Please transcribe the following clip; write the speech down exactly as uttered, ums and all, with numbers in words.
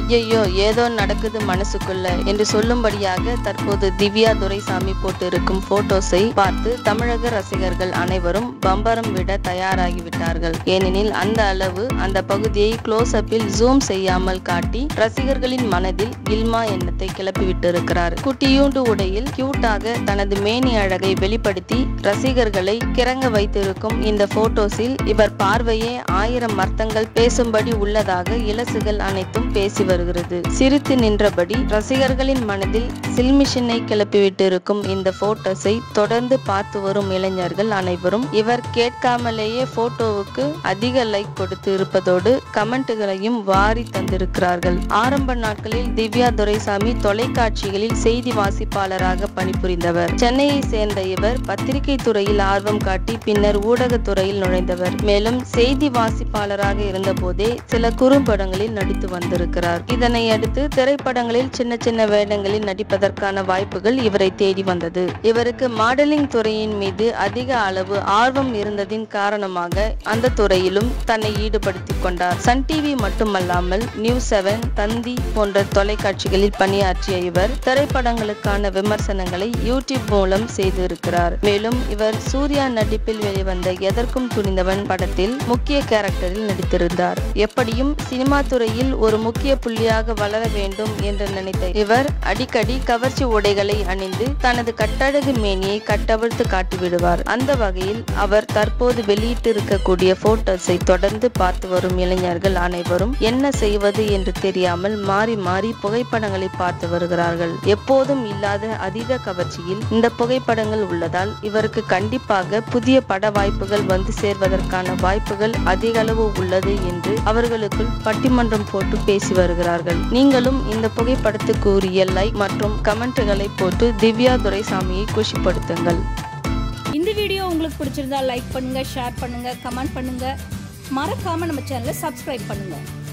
ஐயோ ஏதோ நடக்குது மனசுக்குள்ள என்று சொல்லும்படியாக தற்போது திவ்யா துரைசாமி போட்டிருக்கும் போட்டோஸை பார்த்து தமிழக ரசிகர்கள் அனைவரும் பம்பரம் விட தயாராகிவிட்டார்கள். ஏனெனில் அந்த அளவு அந்த பகுதியை க்ளோஸ் அப்பில் ஜூம் செய்யாமல் காட்டி ரசிகர்களின் மனதில் கில்மா எண்ணத்தை கிளப்பிவிட்டிருக்கிறார். குட்டியூண்டு உடையில் கியூட்டாக தனது மேனி அழகை வெளிப்படுத்தி ரசிகர்களை கிறங்க வைத்திருக்கும் இந்த போட்டோஸில் இவர் பார்வையே ஆயிரம் அர்த்தங்கள் பேசும்படி உள்ளதாக இலசுகள் அனைத்தும் பேசி வருகிறது. சிரித்து நின்றபடி ரசிகர்களின் மனதில் சில்மிஷனை கிளப்பிவிட்டிருக்கும் இந்த போட்டோஸை தொடர்ந்து பார்த்து வரும் இளைஞர்கள் அனைவரும் இவர் கேட்காமலேயே போட்டோவுக்கு அதிக லைக் கொடுத்து இருப்பதோடு கமெண்ட்டுகளையும் வாரி தந்திருக்கிறார்கள். ஆரம்ப நாட்களில் திவ்யா துரைசாமி தொலைக்காட்சிகளில் செய்தி வாசிப்பாளராக பணிபுரிந்தவர். சென்னையை சேர்ந்த இவர் பத்திரிகை துறையில் ஆர்வம் காட்டி பின்னர் ஊடகத்துறையில் நுழைந்தவர். மேலும் செய்தி வாசிப்பாளராக இருந்த போதே சில குறும்படங்களில் நடித்து வந்திருக்கிறார். இதனை அடுத்து திரைப்படங்களில் சின்ன சின்ன வேடங்களில் நடிப்பதற்கான வாய்ப்புகள் இவரை தேடி வந்தது. இவருக்கு மாடலிங் துறையின் மீது அதிக அளவு ஆர்வம் இருந்ததின் காரணமாக அந்த துறையிலும் தன்னை ஈடுபடுத்திக் கொண்டார். சன் டிவி மட்டுமல்லாமல் நியூஸ் செவன், தந்தி போன்ற தொலைக்காட்சிகளில் பணியாற்றிய இவர் திரைப்படங்களுக்கான விமர்சனங்களை யூடியூப் மூலம் செய்து இருக்கிறார். மேலும் இவர் சூர்யா நடிப்பில் வெளிவந்த எதற்கும் துணிந்தவன் படத்தில் முக்கிய கேரக்டரில் நடித்திருந்தார். எப்படியும் சினிமா துறையில் ஒரு முக்கிய புள்ளியாக வளர வேண்டும் என்று நினைத்த இவர் அடிக்கடி கவர்ச்சி உடைகளை அணிந்து தனது கட்டழகு மேனியை கட்டவிழ்த்து காட்டிவிடுவார். அந்த வகையில் அவர் தற்போது வெளியிட்டிருக்கக்கூடிய போட்டோஸை தொடர்ந்து பார்த்து வரும் இளைஞர்கள் அனைவரும் என்ன செய்வது என்று தெரியாமல் மாறி மாறி புகைப்படங்களை பார்த்து வருகிறார்கள். எப்போதும் இல்லாத அதீத கவர்ச்சியில் இந்த புகைப்படங்கள் உள்ளதால் இவருக்கு கண்டிப்பாக புதிய பட வாய்ப்புகள் வந்து சேர்வதற்கான வாய்ப்புகள் அதிக அளவு உள்ளது என்று அவர்களுக்குள் பட்டிமன்றம் போட்டு பேசி வருகிறார்கள். நீங்களும் இந்த புகைப்படத்துக்கு உரிய லைக் மற்றும் கமெண்ட்களை போட்டு திவ்யா துரைசாமியை குஷிப்படுத்துங்கள். இந்த வீடியோ உங்களுக்கு பிடிச்சிருந்தா லைக் பண்ணுங்க, ஷேர் பண்ணுங்க, கமெண்ட் பண்ணுங்க. மறக்காம நம்ம சேனலை சப்ஸ்கிரைப் பண்ணுங்க.